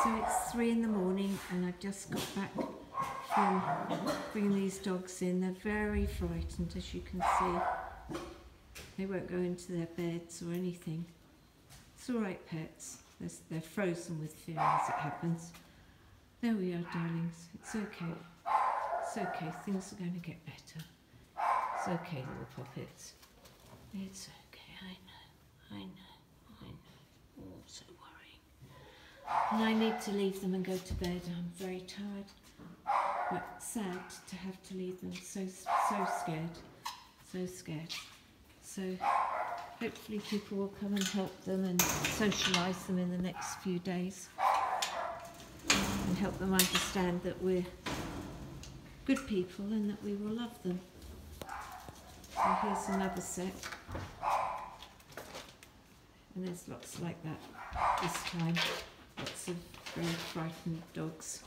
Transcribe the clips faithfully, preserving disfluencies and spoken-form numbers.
So it's three in the morning and I've just got back from bringing these dogs in. They're very frightened, as you can see. They won't go into their beds or anything. It's all right, pets. They're, they're frozen with fear as it happens. There we are, darlings. It's okay. It's okay. Things are going to get better. It's okay, little puppets. It's okay. I know. I know. I know. Oh, so worrying. And I need to leave them and go to bed. I'm very tired. But sad to have to leave them. So, so scared. So scared. So hopefully people will come and help them and socialise them in the next few days. And help them understand that we're good people and that we will love them. So here's another set. And there's lots like that this time. Lots of very frightened dogs.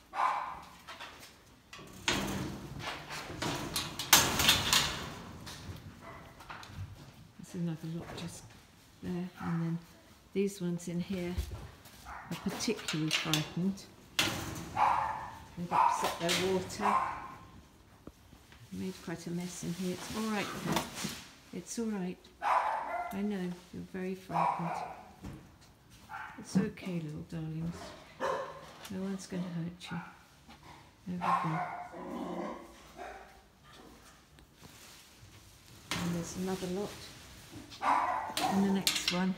There's another lot just there. And then these ones in here are particularly frightened. They've upset their water. Made quite a mess in here. It's all right, pets. It's all right. I know you're very frightened. It's okay, little darlings. No one's going to hurt you. There we go. And there's another lot. And the next one.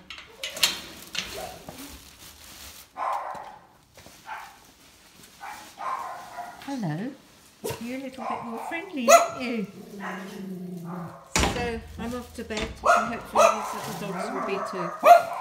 Hello. You're a little bit more friendly, aren't you? So I'm off to bed and hopefully these little dogs will be too.